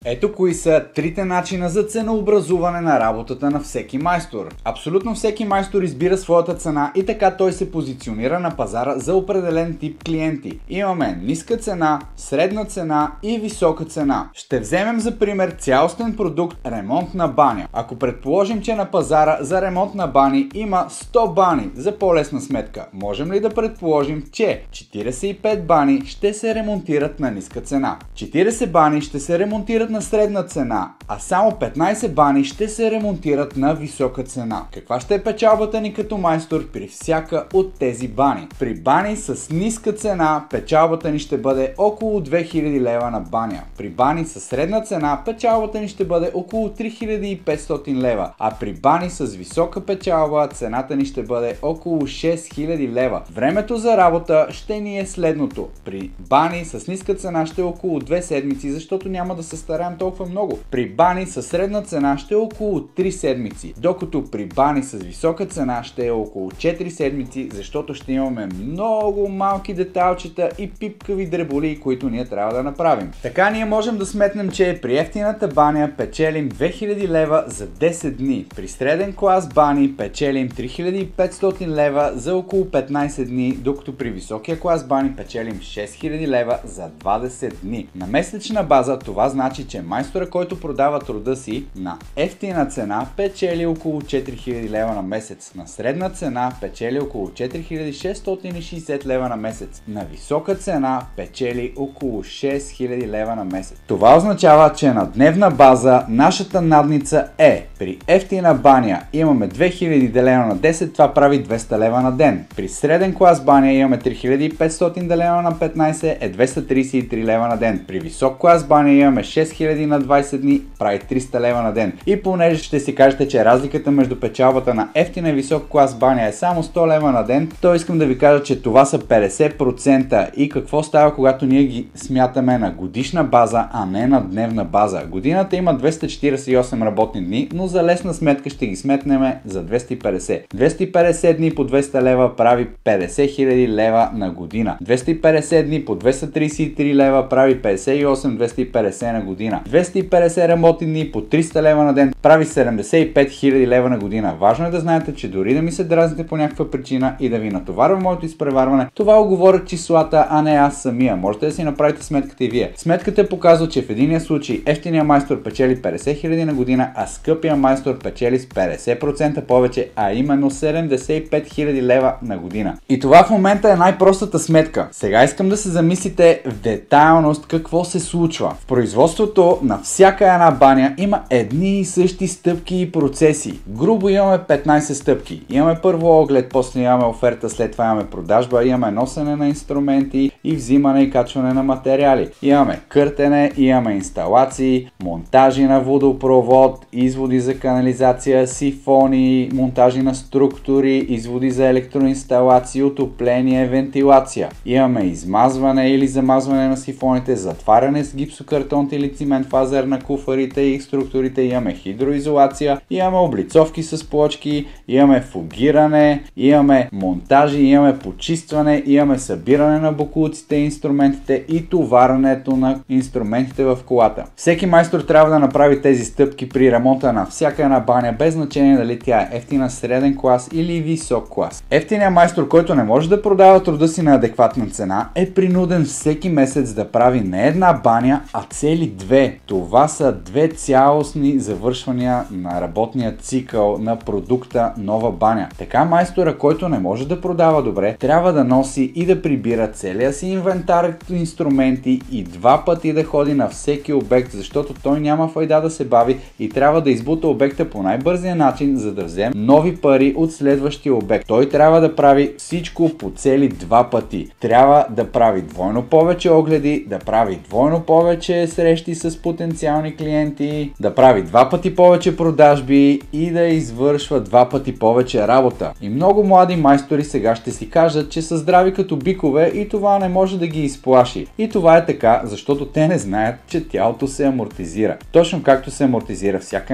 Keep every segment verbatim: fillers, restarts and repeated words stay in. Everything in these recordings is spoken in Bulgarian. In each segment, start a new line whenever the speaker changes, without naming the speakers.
Ето кои са трите начина за ценообразуване на работата на всеки майстор. Абсолютно всеки майстор избира своята цена и така той се позиционира на пазара за определен тип клиенти. Имаме ниска цена, средна цена и висока цена. Ще вземем за пример цялостен продукт ремонт на баня. Ако предположим, че на пазара за ремонт на бани има сто бани, за по-лесна сметка, можем ли да предположим, че четиридесет и пет бани ще се ремонтират на ниска цена, четиридесет бани ще се ремонтират на средна цена, а само петнайсет бани ще се ремонтират на висока цена? Каква ще е печалбата ни като майстор при всяка от тези бани? При бани с ниска цена печалбата ни ще бъде около две хиляди лева на баня. При бани с средна цена печалбата ни ще бъде около три хиляди и петстотин лева, а при бани с висока печалба цената ни ще бъде около шест хиляди лева. Времето за работа ще ни е следното. При бани с ниска цена ще е около две седмици, защото няма да се стараем толкова много. При бани с средна цена ще е около три седмици, докато при бани с висока цена ще е около четири седмици, защото ще имаме много малки детайлчета и пипкави дреболии, които ние трябва да направим. Така ние можем да сметнем, че при ефтината баня печелим две хиляди лева за десет дни. При среден клас бани печелим три хиляди и петстотин лева за около петнайсет дни, докато при високия клас бани печелим шест хиляди лева за двайсет дни. На месечна база това значи, че майстора, който продава труда си на ефтина цена, печели около четири хиляди лева на месец. На средна цена печели около четири хиляди шестстотин и шейсет лева на месец. На висока цена печели около шест хиляди лева на месец. Това означава, че на дневна база нашата надница е: при ефтина баня имаме две хиляди делено на десет, това прави двеста лева на ден. При среден клас баня имаме три хиляди и петстотин делено на петнайсет е двеста трийсет и три лева на ден. При висок клас баня имаме шест хиляди на двайсет дни, прави триста лева на ден. И понеже ще си кажете, че разликата между печалбата на ефтина и висок клас баня е само сто лева на ден, то искам да ви кажа, че това са петдесет процента. И какво става, когато ние ги смятаме на годишна база, а не на дневна база? Годината има двеста четирийсет и осем работни дни, но за лесна сметка ще ги сметнем за двеста и петдесет. двеста и петдесет дни по двеста лева прави петдесет хиляди лева на година. двеста и петдесет дни по двеста трийсет и три лева прави петдесет и осем двеста и петдесет на година. двеста и петдесет работни дни по триста лева на ден прави седемдесет и пет хиляди лева на година. Важно е да знаете, че дори да ми се дразните по някаква причина и да ви натоварва моето изпреварване, това оговорят числата, а не аз самия. Можете да си направите сметката и вие. Сметката показва, че в единия случай ефтиния майстор печели петдесет хиляди на година, а скъпия майстор печели с петдесет процента повече, а именно седемдесет и пет хиляди лева на година. И това в момента е най-простата сметка. Сега искам да се замислите в детайлност какво се случва. В производството на всяка една баня има едни и същи стъпки и процеси. Грубо имаме петнайсет стъпки. Имаме първо оглед, после имаме оферта, след това имаме продажба, имаме носене на инструменти и взимане и качване на материали. Имаме къртене, имаме инсталации, монтажи на водопровод, изводи за канализация, сифони, монтажи на структури, изводи за електроинсталации, отопление, вентилация. Имаме измазване или замазване на сифоните, затваряне с гипсокартон или цимент фазер на куфарите и структурите, имаме хидроизолация, имаме облицовки с плочки, имаме фугиране, имаме монтажи, имаме почистване, имаме събиране на боклуците и инструментите и товарането на инструментите в колата. Всеки майстор трябва да направи тези стъпки при ремонта на всяка една баня, без значение дали тя е ефтина, среден клас или висок клас. Ефтиният майстор, който не може да продава труда си на адекватна цена, е принуден всеки месец да прави не една баня, а цели две. Това са две цялостни завършвания на работния цикъл на продукта нова баня. Така майстора, който не може да продава добре, трябва да носи и да прибира целия си инвентар инструменти и два пъти да ходи на всеки обект, защото той няма файда да се бави и трябва да избута обекта по най-бързия начин, за да вземе нови пари от следващия обект. Той трябва да прави всичко по цели два пъти. Трябва да прави двойно повече огледи, да прави двойно повече срещи с потенциални клиенти, да прави два пъти повече продажби и да извършва два пъти повече работа. И много млади майстори сега ще си кажат, че са здрави като бикове и това не може да ги изплаши. И това е така, защото те не знаят, че тялото се амортизира. Точно както се амортизира всяка една машина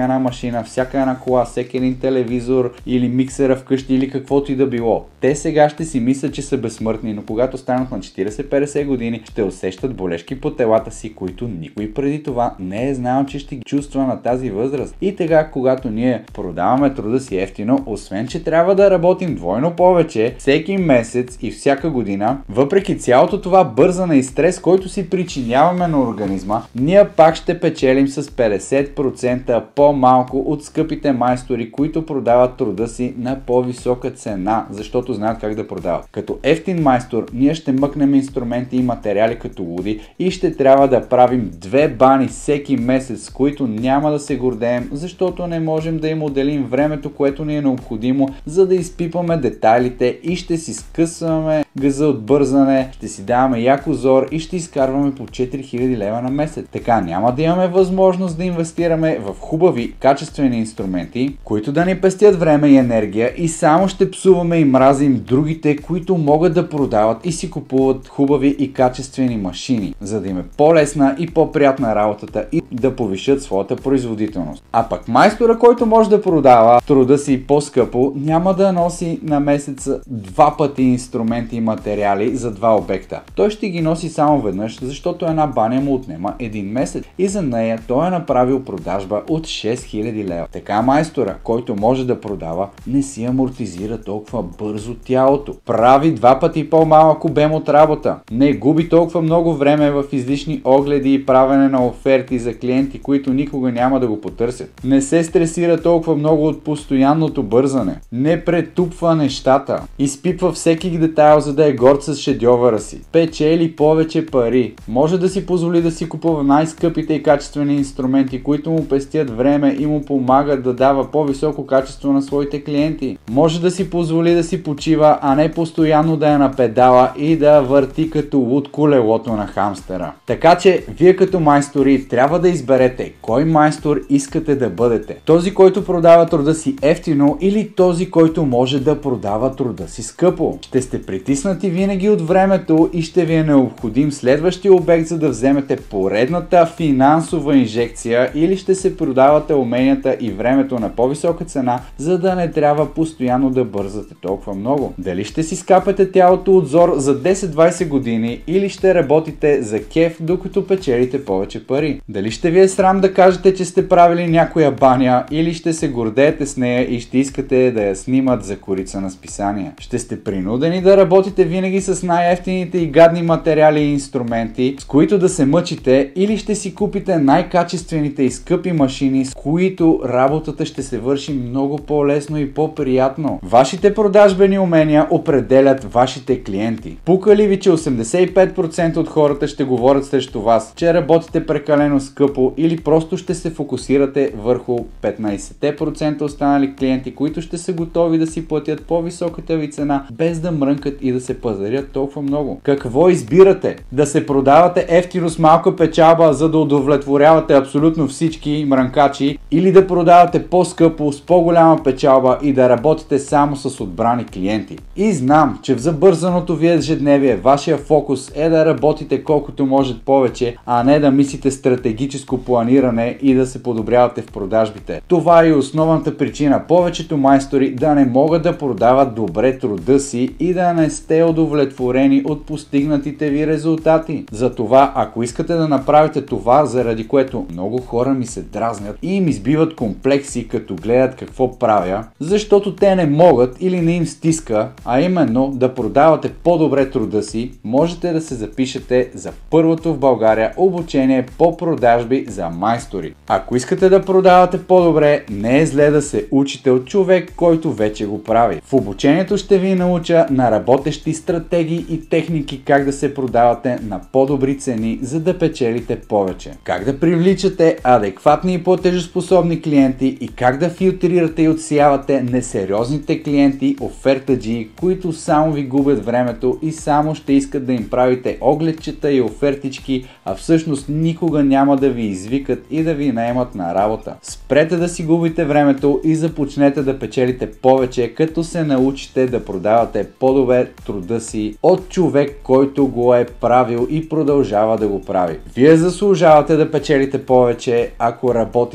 машина, всяка една кола, всеки един телевизор или миксера вкъщи или каквото и да било. Те сега ще си мислят, че са безсмъртни, но когато станат на четирийсет-петдесет години, ще усещат болешки по телата си, които никой преди това не е знал, че ще ги чувства на тази възраст. И тега, когато ние продаваме труда си ефтино, освен че трябва да работим двойно повече всеки месец и всяка година, въпреки цялото това бързане и стрес, който си причиняваме на организма, ние пак ще печелим с петдесет процента по-малко от скъпите майстори, които продават труда си на по-висока цена, защото знаят как да продават. Като ефтин майстор, ние ще мъкнем инструменти и материали като луди и ще трябва да правим две бани всеки месец, с които няма да се гордеем, защото не можем да им отделим времето, което ни е необходимо, за да изпипаме детайлите и ще си скъсваме газа от бързане, ще си даваме як узор и ще изкарваме по четири хиляди лева на месец. Така няма да имаме възможност да инвестираме в хубави, качествени инструменти, които да ни пестят време и енергия, и само ще псуваме и мразим другите, които могат да продават и си купуват хубави и качествени машини, за да им е по-лесна и по-приятна работата и да повишат своята производителност. А пък майстора, който може да продава труда си по-скъпо, няма да носи на месец два пъти инструменти и материали за два обекта. Той ще ги носи само веднъж, защото една баня му отнема един месец и за нея той е направил продажба от шест хиляди лева. Така майстора, който може да продава, не си амортизира толкова бързо тялото. Прави два пъти по-малък обем от работа. Не губи толкова много време в излишни огледи и правене на оферти за клиенти, които никога няма да го потърсят. Не се стресира толкова много от постоянното бързане. Не претупва нещата. Изпипва всеки детайл, за да е горд с шедьовъра си. Печели повече пари. Може да си позволи да си купува най-скъпите и качествени инструменти, които му пестят време и му помагат да дава по-високо качество на своите клиенти. Може да си позволи да си почива, а не постоянно да е на педала и да върти като луд колелото на хамстера. Така че, вие като майстори трябва да изберете кой майстор искате да бъдете. Този, който продава труда си ефтино, или този, който може да продава труда си скъпо. Ще сте притиснати винаги от времето и ще ви е необходим следващия обект, за да вземете поредната финансова инжекция, или ще се продавате уменията и времето на по-висока цена, за да не трябва постоянно да бързате толкова много. Дали ще си скапете тялото от зор за десет-двайсет години, или ще работите за кеф, докато печелите повече пари. Дали ще ви е срам да кажете, че сте правили някоя баня, или ще се гордеете с нея и ще искате да я снимат за корица на списания. Ще сте принудени да работите винаги с най-евтините и гадни материали и инструменти, с които да се мъчите, или ще си купите най-качествените и скъпи машини, с които работата ще се върши много по-лесно и по-приятно. Вашите продажбени умения определят вашите клиенти. Пука ли ви, че осемдесет и пет процента от хората ще говорят срещу вас, че работите прекалено скъпо, или просто ще се фокусирате върху петнайсет процента останали клиенти, които ще са готови да си платят по-високата ви цена, без да мрънкат и да се пазарят толкова много? Какво избирате? Да се продавате ефтино с малка печалба, за да удовлетворявате абсолютно всички мрънкачи, или да продавате по-скъпо с по-голяма печалба и да работите само с отбрани клиенти? И знам, че в забързаното ви ежедневие вашия фокус е да работите колкото може повече, а не да мислите стратегическо планиране и да се подобрявате в продажбите. Това е и основната причина повечето майстори да не могат да продават добре труда си и да не сте удовлетворени от постигнатите ви резултати. Затова, ако искате да направите това, заради което много хора ми се дразнят и им избиват комплекси, като гледат какво правя, защото те не могат или не им стиска, а именно да продавате по-добре труда си, можете да се запишете за първото в България обучение по продажби за майстори. Ако искате да продавате по-добре, не е зле да се учите от човек, който вече го прави. В обучението ще ви науча на работещи стратегии и техники как да се продавате на по-добри цени, за да печелите повече. Как да привличате адекватни и платежоспособни клиенти и как да филтрирате и отсявате несериозните клиенти, офертаджи, които само ви губят времето и само ще искат да им правите огледчета и офертички, а всъщност никога няма да ви извикат и да ви наемат на работа. Спрете да си губите времето и започнете да печелите повече, като се научите да продавате по-добре труда си от човек, който го е правил и продължава да го прави. Вие заслужавате да печелите повече, ако работите старателно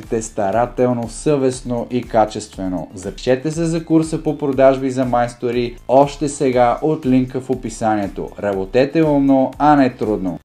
старателно, съвестно и качествено. Запишете се за курса по продажби за майстори още сега от линка в описанието. Работете умно, а не трудно.